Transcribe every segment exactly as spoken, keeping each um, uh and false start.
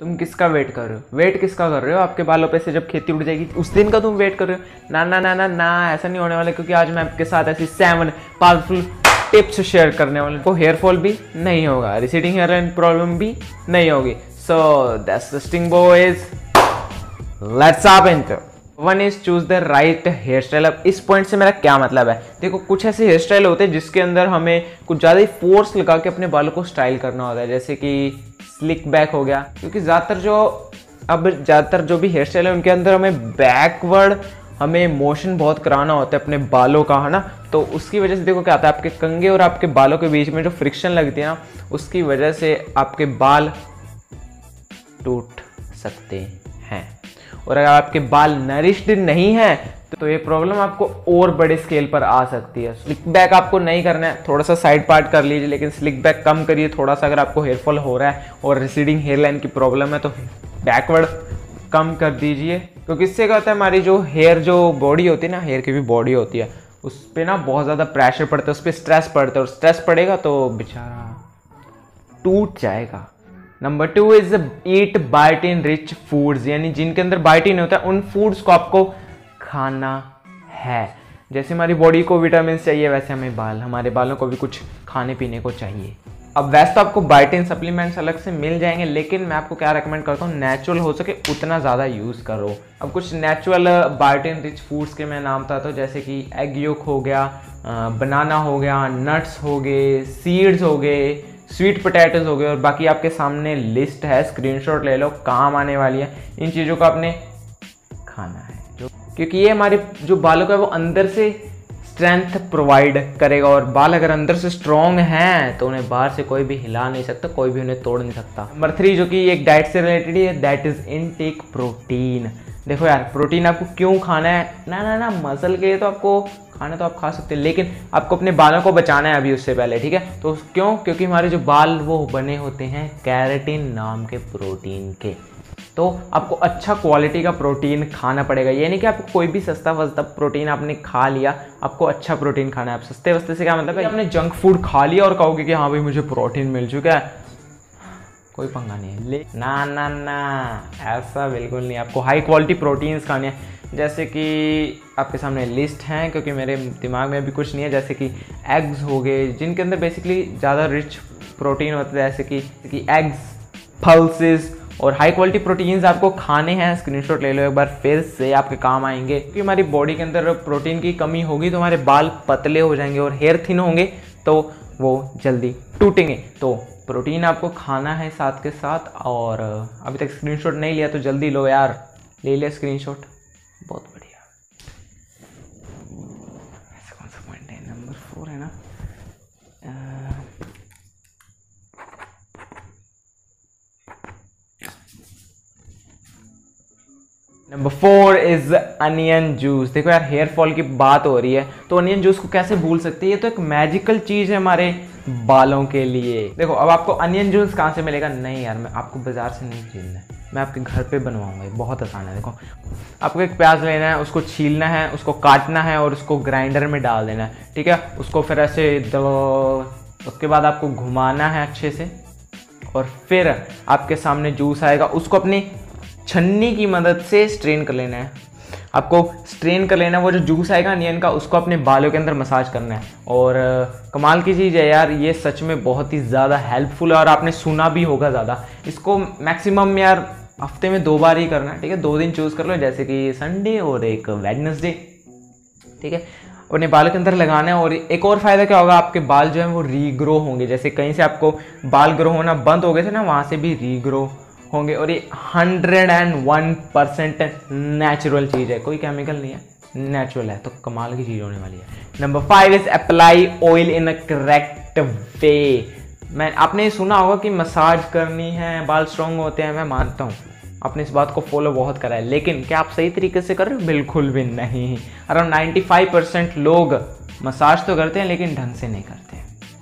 तुम किसका वेट कर रहे हो? वेट किसका कर रहे हो? आपके बालों पे से जब खेती उड़ जाएगी उस दिन का तुम वेट कर रहे हो? ना ना ना ना ना, ऐसा नहीं होने वाला, क्योंकि आज मैं आपके साथ ऐसी सेवन पावरफुल टिप्स शेयर करने वाले हूं। हेयर फॉल भी नहीं होगा, रिसीडिंग हेयर लाइन प्रॉब्लम भी नहीं होगी। So that's the thing boys, let's hop into one is choose the right hair style. अब इस पॉइंट से मेरा क्या मतलब है? देखो, कुछ ऐसे हेयर स्टाइल होते हैं जिसके अंदर हमें कुछ ज़्यादा ही फोर्स लगा के अपने बालों को स्टाइल करना होता है, जैसे कि स्लिक बैक हो गया। क्योंकि ज़्यादातर जो अब ज़्यादातर जो भी हेयर स्टाइल है उनके अंदर हमें बैकवर्ड हमें मोशन बहुत कराना होता है अपने बालों का, है ना। तो उसकी वजह से देखो क्या आता है, आपके कंघे और आपके बालों के बीच में जो फ्रिक्शन लगती है ना, उसकी वजह से आपके बाल टूट सकते हैं। और अगर आपके बाल नरिश्ड नहीं है तो ये प्रॉब्लम आपको और बड़े स्केल पर आ सकती है। स्लिक बैक आपको नहीं करना है, थोड़ा सा साइड पार्ट कर लीजिए, लेकिन स्लिक बैक कम करिए थोड़ा सा। अगर आपको हेयर फॉल हो रहा है और रिसीडिंग हेयर लाइन की प्रॉब्लम है तो बैकवर्ड कम कर दीजिए, क्योंकि इससे क्या होता है, हमारी जो हेयर जो बॉडी होती है ना, हेयर की भी बॉडी होती है, उस पर ना बहुत ज़्यादा प्रेशर पड़ता है, उस पर स्ट्रेस पड़ता है, और स्ट्रेस पड़ेगा तो बेचारा टूट जाएगा। Number two is eat biotin rich foods, यानी जिनके अंदर बायोटिन होता है उन फूड्स को आपको खाना है। जैसे हमारी बॉडी को विटामिन चाहिए, वैसे हमें बाल हमारे बालों को भी कुछ खाने पीने को चाहिए। अब वैसे तो आपको बायोटिन सप्लीमेंट्स अलग से मिल जाएंगे, लेकिन मैं आपको क्या रेकमेंड करता हूँ, नेचुरल हो सके उतना ज़्यादा यूज़ करो। अब कुछ नेचुरल बायोटिन रिच फूड्स के मैं नाम बताता हूँ, जैसे कि एग योक हो गया, बनाना हो गया, नट्स हो गए, सीड्स हो गए, स्वीट पोटैटोज हो गए, और बाकी आपके सामने लिस्ट है, स्क्रीनशॉट ले लो, काम आने वाली है। इन चीज़ों को आपने खाना है, जो क्योंकि ये हमारे जो बालों का वो अंदर से स्ट्रेंथ प्रोवाइड करेगा, और बाल अगर अंदर से स्ट्रॉन्ग हैं तो उन्हें बाहर से कोई भी हिला नहीं सकता, कोई भी उन्हें तोड़ नहीं सकता। नंबर थ्री जो कि एक डाइट से रिलेटेड है, दैट इज इनटेक प्रोटीन। देखो यार, प्रोटीन आपको क्यों खाना है? ना ना ना मसल के लिए तो आपको खाना तो आप खा सकते हैं, लेकिन आपको अपने बालों को बचाना है अभी उससे पहले, ठीक है। तो क्यों? क्योंकि हमारे जो बाल वो बने होते हैं केराटिन नाम के प्रोटीन के। तो आपको अच्छा क्वालिटी का प्रोटीन खाना पड़ेगा। ये नहीं कि आपको कोई भी सस्ता वस्ता प्रोटीन आपने खा लिया, आपको अच्छा प्रोटीन खाना है। आप सस्ते वस्ते से क्या मतलब है, आपने जंक फूड खा लिया और कहोगे कि हाँ भाई मुझे प्रोटीन मिल चुका है, कोई पंगा नहीं है। ले ना ना ना, ऐसा बिल्कुल नहीं। आपको हाई क्वालिटी प्रोटीन्स खाने हैं, जैसे कि आपके सामने लिस्ट हैं, क्योंकि मेरे दिमाग में अभी कुछ नहीं है। जैसे कि एग्स हो गए, जिनके अंदर बेसिकली ज़्यादा रिच प्रोटीन होता है, जैसे कि एग्स, पल्सेस, और हाई क्वालिटी प्रोटीन्स आपको खाने हैं। स्क्रीनशॉट ले लो एक बार, फिर से आपके काम आएंगे। क्योंकि हमारी बॉडी के अंदर प्रोटीन की कमी होगी तो हमारे बाल पतले हो जाएंगे, और हेयर थिन होंगे तो वो जल्दी टूटेंगे। तो प्रोटीन आपको खाना है साथ के साथ। और अभी तक स्क्रीनशॉट नहीं लिया तो जल्दी लो यार, ले लिया स्क्रीनशॉट, बहुत बढ़िया। ऐसा कौन सा पॉइंट है? नंबर फोर है ना। Number four is onion juice. देखो यार, हेयर फॉल की बात हो रही है तो अनियन जूस को कैसे भूल सकते हैं? ये तो एक मैजिकल चीज है हमारे बालों के लिए। देखो, अब आपको अनियन जूस कहाँ से मिलेगा? नहीं यार, मैं आपको बाजार से नहीं खरीदना है, मैं आपके घर पे बनवाऊंगा। ये बहुत आसान है। देखो, आपको एक प्याज लेना है, उसको छीलना है, उसको काटना है और उसको ग्राइंडर में डाल देना है, ठीक है। उसको फिर ऐसे उसके बाद आपको घुमाना है अच्छे से, और फिर आपके सामने जूस आएगा। उसको अपनी छन्नी की मदद से स्ट्रेन कर लेना है। आपको स्ट्रेन कर लेना है, वो जो जूस आएगा अनियन का, उसको अपने बालों के अंदर मसाज करना है। और कमाल की चीज़ है यार, ये सच में बहुत ही ज़्यादा हेल्पफुल है, और आपने सुना भी होगा ज़्यादा। इसको मैक्सिमम यार हफ्ते में दो बार ही करना है, ठीक है। दो दिन चूज़ कर लो, जैसे कि संडे और एक वेडनेसडे, ठीक है। अपने बालों के अंदर लगाना है। और एक और फायदा क्या होगा, आपके बाल जो है वो रीग्रो होंगे। जैसे कहीं से आपको बाल ग्रो होना बंद हो गए थे ना, वहाँ से भी रीग्रो होंगे। और ये hundred and one percent natural चीज़ है, कोई केमिकल नहीं है, नेचुरल है। तो कमाल की चीज़ होने वाली है। Number five is apply oil in a correct way. मैं आपने सुना होगा कि मसाज करनी है, बाल स्ट्रॉन्ग होते हैं। मैं मानता हूँ आपने इस बात को फॉलो बहुत करा है, लेकिन क्या आप सही तरीके से कर रहे हो? बिल्कुल भी नहीं। अराउंड नाइन्टी फाइव परसेंट लोग मसाज तो करते हैं लेकिन ढंग से नहीं करते।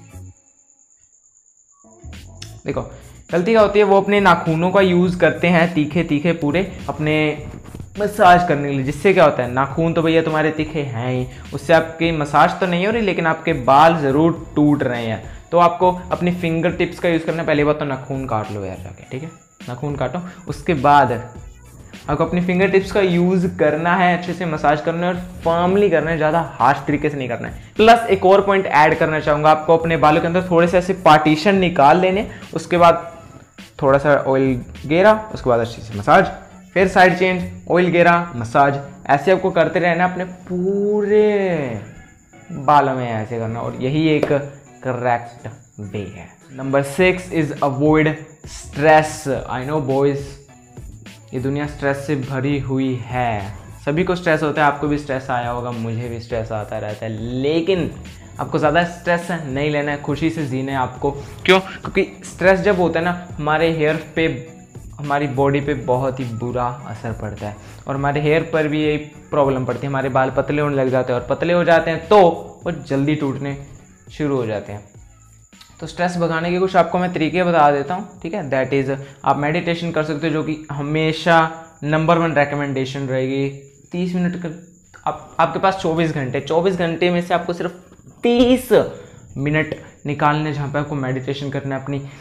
देखो, गलती क्या होती है, वो अपने नाखूनों का यूज़ करते हैं, तीखे तीखे पूरे अपने मसाज करने के लिए। जिससे क्या होता है, नाखून तो भैया तुम्हारे तीखे हैं ही, उससे आपकी मसाज तो नहीं हो रही, लेकिन आपके बाल ज़रूर टूट रहे हैं। तो आपको अपनी फिंगर टिप्स का यूज़ करना है। पहली बात तो नाखून काट लो यार जाके, ठीक है। नाखून काटो। उसके बाद आपको अपनी फिंगर टिप्स का यूज़ करना है, अच्छे से मसाज करना है और फर्मली करना है, ज़्यादा हार्श तरीके से नहीं करना है। प्लस एक और पॉइंट ऐड करना चाहूँगा, आपको अपने बालों के अंदर थोड़े से ऐसे पार्टीशन निकाल लेने, उसके बाद थोड़ा सा ऑयल गेरा, उसके बाद अच्छे से मसाज, फिर साइड चेंज, ऑयल गेरा, मसाज, ऐसे आपको करते रहना अपने पूरे बालों में, ऐसे करना, और यही एक करेक्ट वे है। Number six is avoid stress. I know boys, ये दुनिया स्ट्रेस से भरी हुई है, सभी को स्ट्रेस होता है, आपको भी स्ट्रेस आया होगा, मुझे भी स्ट्रेस आता रहता है, लेकिन आपको ज़्यादा स्ट्रेस नहीं लेना है, खुशी से जीना है आपको। क्यों? क्योंकि स्ट्रेस जब होता है ना, हमारे हेयर पे, हमारी बॉडी पे बहुत ही बुरा असर पड़ता है, और हमारे हेयर पर भी यही प्रॉब्लम पड़ती है, हमारे बाल पतले होने लग जाते हैं, और पतले हो जाते हैं तो वो जल्दी टूटने शुरू हो जाते हैं। तो स्ट्रेस भगाने के कुछ आपको मैं तरीके बता देता हूँ, ठीक है। दैट इज़, आप मेडिटेशन कर सकते हो, जो कि हमेशा नंबर वन रिकमेंडेशन रहेगी। तीस मिनट का, आप आपके पास चौबीस घंटे चौबीस घंटे में से आपको सिर्फ तीस मिनट निकालने, जहाँ पे आपको मेडिटेशन करना है, अपनी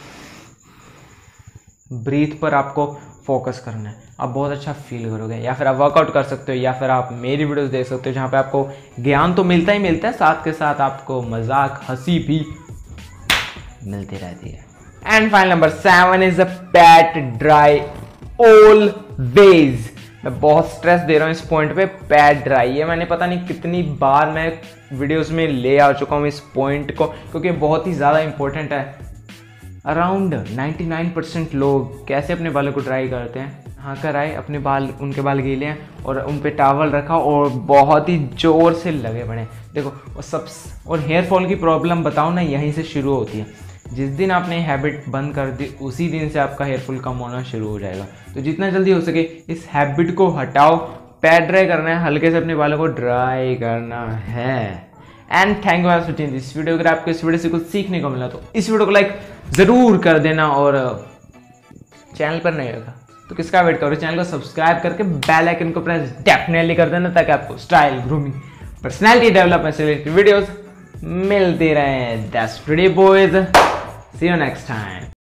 ब्रीथ पर आपको फोकस करना है, आप बहुत अच्छा फील करोगे। या फिर आप वर्कआउट कर सकते हो, या फिर आप मेरी वीडियोस देख सकते हो, जहाँ पे आपको ज्ञान तो मिलता ही मिलता है, साथ के साथ आपको मजाक हंसी भी मिलती रहती है। And final number seven is a pat dry always. मैं बहुत स्ट्रेस दे रहा हूँ इस पॉइंट पे, पैट ड्राई, ये मैंने पता नहीं कितनी बार मैं वीडियोस में ले आ चुका हूँ इस पॉइंट को, क्योंकि बहुत ही ज़्यादा इंपॉर्टेंट है। अराउंड निन्यानवे परसेंट लोग कैसे अपने बालों को ड्राई करते हैं, हाँ कर आए, अपने बाल, उनके बाल गीले हैं और उन पे टॉवल रखा और बहुत ही जोर से लगे पड़े। देखो, और सब, और हेयर फॉल की प्रॉब्लम बताओ ना, यहीं से शुरू होती है। जिस दिन आपने हैबिट बंद कर दी, उसी दिन से आपका हेयर फॉल कम होना शुरू हो जाएगा। तो जितना जल्दी हो सके इस हैबिट को हटाओ, पैड ड्राई करना है, हल्के से अपने बालों को ड्राई करना है। And thank you for watching this video. अगर आपको इस वीडियो से कुछ सीखने को मिला तो इस वीडियो को लाइक ज़रूर कर देना, और चैनल पर नहीं होगा तो किसका वेट करो, चैनल को सब्सक्राइब करके बेल आइकन को प्रेस डेफिनेटली कर देना, ताकि आपको स्टाइल, ग्रूमिंग, पर्सनैलिटी डेवलपमेंट से रिलेटेड वीडियोस मिलती रहे। That's pretty boys, see you next time.